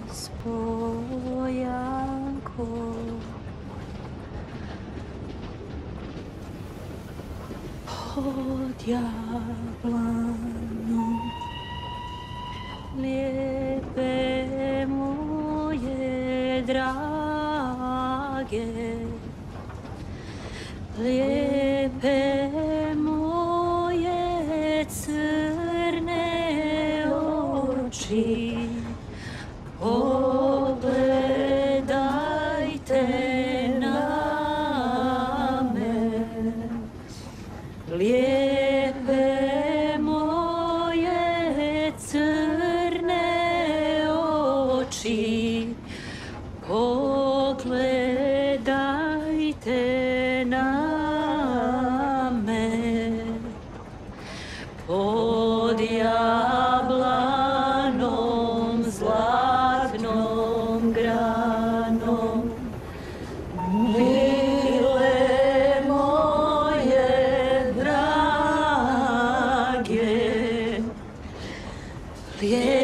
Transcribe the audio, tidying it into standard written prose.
spojanko. Pod jablanom lijepe moje drage, lijepe moje crne oči, pogledajte na me. Lijepe moje crne oči, pogledajte na me. Pod jablanom zlatnom granom, mile moje drage,